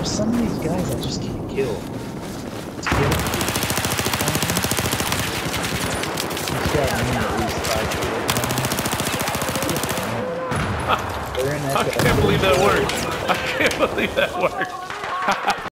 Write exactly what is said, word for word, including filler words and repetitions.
some of these guys I just can't kill. Let's kill them. He's got me at least five kills now. They're in that I can't believe that worked. I can't believe that worked.